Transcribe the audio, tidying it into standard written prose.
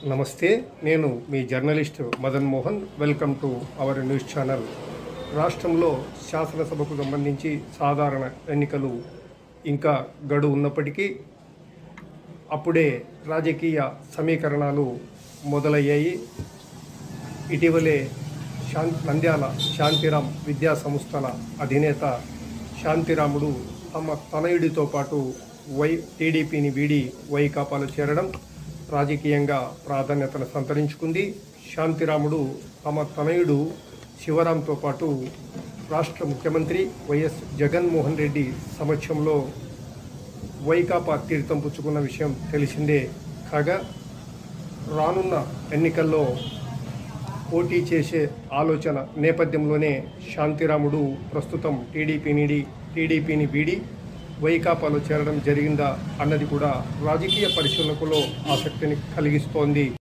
నమస్తే, నేను మీ journalist Madan Mohan. Welcome to our news channel. రాష్ట్రంలో శాసనసభకు సంబంధించి సాధారణ ఎన్నికలు ఇంకా గడువు ఉన్నప్పటికీ అప్పుడే రాజకీయ సమీకరణాలు మొదలయ్యాయి. ఇటీవలే నంద్యాల శాంతిరాం విద్యా సంస్థల అధినేత శాంతిరాముడు తమ తనయుడితో పాటు టీడీపీని వీడి వైకాపాలో చేరడం రాజకీయంగా ప్రాధాన్యతను సంతరించుకుంది. శాంతిరాముడు తమ తనయుడు శివరాంతో పాటు రాష్ట్ర ముఖ్యమంత్రి వైఎస్ జగన్మోహన్ రెడ్డి సమక్షంలో వైకాపా తీర్థం పుచ్చుకున్న విషయం తెలిసిందే. కాగా రానున్న ఎన్నికల్లో పోటీ చేసే ఆలోచన నేపథ్యంలోనే శాంతిరాముడు ప్రస్తుతం టీడీపీని వీడి వైకాపాలో చేరడం జరిగిందా అన్నది కూడా రాజకీయ పరిశీలనకులో ఆసక్తిని కలిగిస్తోంది.